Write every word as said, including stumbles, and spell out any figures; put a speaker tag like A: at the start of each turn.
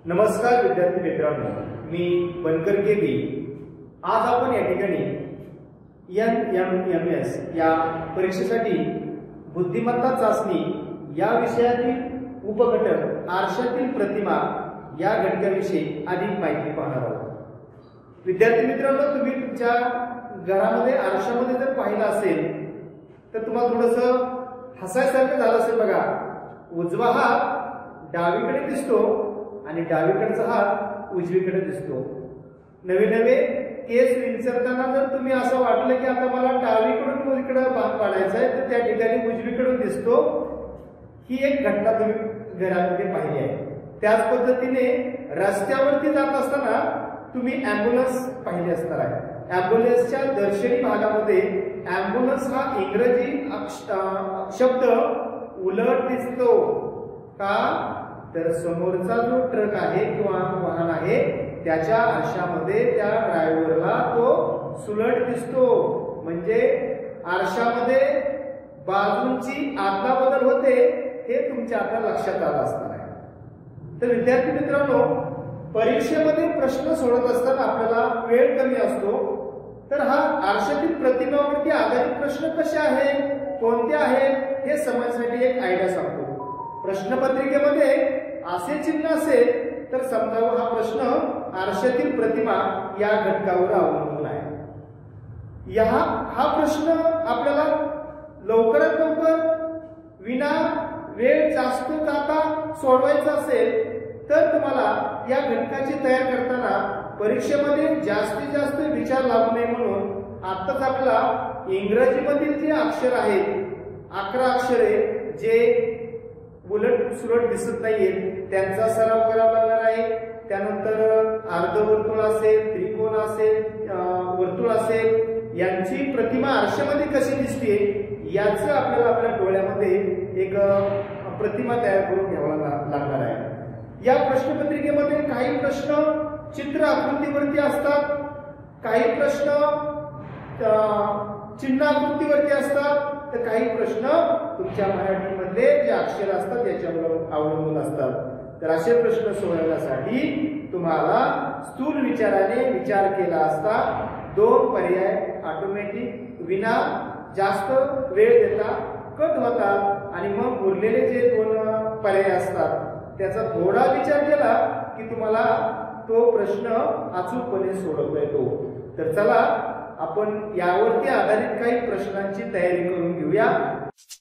A: नमस्कार विद्यार्थी मित्रांनो, मी बनकर केबी। आज आपण या ठिकाणी एन एम एम एस या परीक्षेसाठी बुद्धिमत्ता चाचणी या विषयातील उपघटक आरशातील प्रतिमा या घटकाविषयी अधिक माहिती पाहणार आहोत। विद्यार्थी मित्रांनो, तुम्ही तुमच्या घरामध्ये आरशामध्ये जर पाहिलं असेल तर तुम्हाला थोडंसं हसायसारखं झालं असेल। बघा, उजवा हात डावीकडे दिसतो आणि डावीकडचा हात उजवीकडे दिसतो। नवे नवे केस विंचरताना जर तुम्ही असं वाटलं की आता मला डावीकडून उजवीकडे भाग पाडायचा आहे तर त्या ठिकाणी उजवीकडून दिसतो। ही एक घटना तुम्ही घरामध्ये पाहिली आहे। त्याच पद्धतीने रस्त्यावरती जात असताना तुम्ही ॲम्ब्युलन्स पाहिली असणार आहे। ॲम्ब्युलन्सच्या दर्शनी भागामध्ये ॲम्ब्युलन्स हा इंग्रजी शब्द उलट दिसतो का, तर समोरचा जो ट्रक आहे किंवा वाहन आहे त्याच्या आरशामध्ये त्या ड्रायव्हरला तो सुलट दिसतो। म्हणजे आरशामध्ये बाजूंची आदला बदल होते हे तुमच्या आता लक्षात आलं असणार आहे। तर विद्यार्थी मित्रांनो, परीक्षेमध्ये प्रश्न सोडत असताना आपल्याला वेळ कमी असतो, तर हा आरशातील प्रतिमावरती आधारित प्रश्न कसे आहे, कोणते आहेत हे समजण्यासाठी एक आयडिया सांगतो। प्रश्नपत्रिकेमध्ये असे चिन्ह असेल तर समजावं हा प्रश्न आरशातील प्रतिमा या घटकावर अवलंबून आहे। या हा प्रश्न आपल्याला लवकरात लवकर विना वेळ जास्त जाता सोडवायचा असेल तर तुम्हाला या घटकाची तयार करताना परीक्षेमध्ये जास्तीत जास्त विचार लागू नये म्हणून आताच आपल्याला इंग्रजीमधील जे अक्षर आहेत, अकरा अक्षरे जे उलट सुलट दिसत नाहीये त्यांचा सराव करावा लागणार आहे। त्यानंतर अर्धवर्तुळ असेल, त्रिकोण असेल, वर्तुळ असेल, यांची प्रतिमा आरशामध्ये कशी दिसते याचं आपल्याला आपल्या डोळ्यामध्ये एक प्रतिमा तयार करून घ्यावा लागणार आहे। या प्रश्नपत्रिकेमध्ये काही प्रश्न चित्र आकृतीवरती असतात, काही प्रश्न चिन्ह आकृतीवरती असतात, तर काही प्रश्न तुमच्या मराठीमधले जे अक्षर असतात त्याच्यावर अवलंबून असतात। तर असे प्रश्न सोडवण्यासाठी तुम्हाला स्थूल विचाराने विचार केला असता दोन पर्याय ऑटोमॅटिक विना जास्त वेळ देता कट होतात आणि मग उरलेले जे दोन पर्याय असतात त्याचा थोडा विचार केला की तुम्हाला तो प्रश्न अचूकपणे सोडवता येतो। तर चला आपण यावरती आधारित काही प्रश्नांची तयारी करून घेऊया।